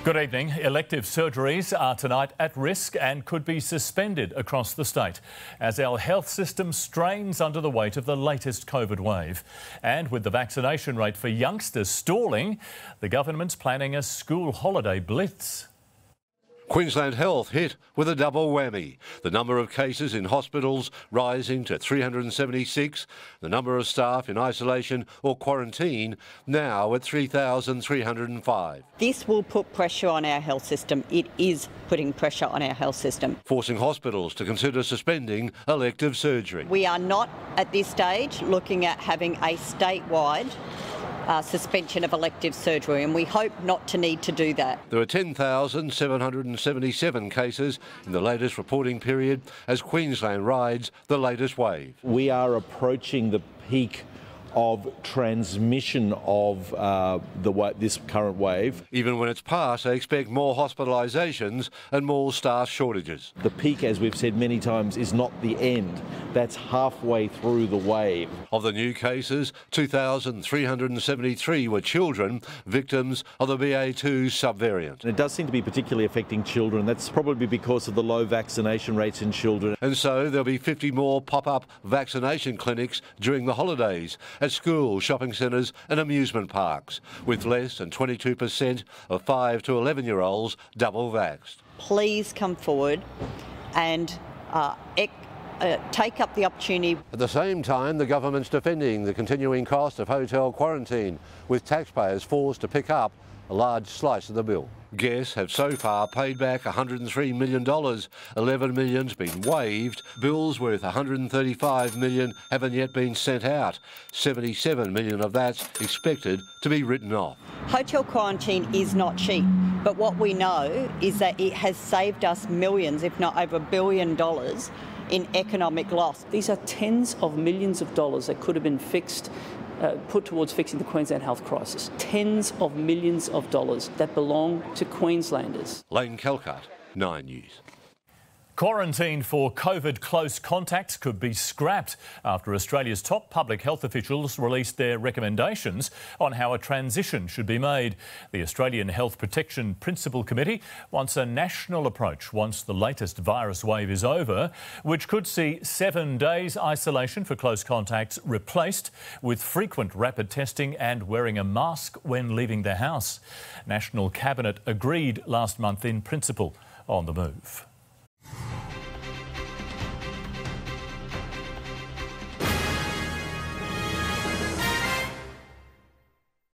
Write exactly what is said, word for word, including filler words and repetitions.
Good evening. Elective surgeries are tonight at risk and could be suspended across the state as our health system strains under the weight of the latest COVID wave. And with the vaccination rate for youngsters stalling, the government's planning a school holiday blitz. Queensland Health hit with a double whammy. The number of cases in hospitals rising to three hundred seventy-six, the number of staff in isolation or quarantine now at three thousand three hundred five. This will put pressure on our health system. It is putting pressure on our health system. Forcing hospitals to consider suspending elective surgery. We are not at this stage looking at having a statewide Uh, suspension of elective surgery, and we hope not to need to do that. There are ten thousand seven hundred seventy-seven cases in the latest reporting period as Queensland rides the latest wave. We are approaching the peak of transmission of uh, the this current wave. Even when it's passed, they expect more hospitalisations and more staff shortages. The peak, as we've said many times, is not the end. That's halfway through the wave. Of the new cases, two thousand three hundred seventy-three were children, victims of the B A two subvariant. And it does seem to be particularly affecting children. That's probably because of the low vaccination rates in children. And so there'll be fifty more pop-up vaccination clinics during the holidays at schools, shopping centres and amusement parks, with less than twenty-two percent of five to eleven year olds double vaxxed. Please come forward and uh, ec uh, take up the opportunity. At the same time, the government's defending the continuing cost of hotel quarantine, with taxpayers forced to pick up a large slice of the bill. Guests have so far paid back one hundred three million dollars. eleven million dollars been waived. Bills worth one hundred thirty-five million dollars haven't yet been sent out. seventy-seven million dollars of that's expected to be written off. Hotel quarantine is not cheap, but what we know is that it has saved us millions, if not over a billion dollars, in economic loss. These are tens of millions of dollars that could have been fixed Uh, put towards fixing the Queensland health crisis. Tens of millions of dollars that belong to Queenslanders. Lane Calcutt, Nine News. Quarantine for COVID close contacts could be scrapped after Australia's top public health officials released their recommendations on how a transition should be made. The Australian Health Protection Principal Committee wants a national approach once the latest virus wave is over, which could see seven days isolation for close contacts replaced with frequent rapid testing and wearing a mask when leaving the house. National Cabinet agreed last month in principle on the move.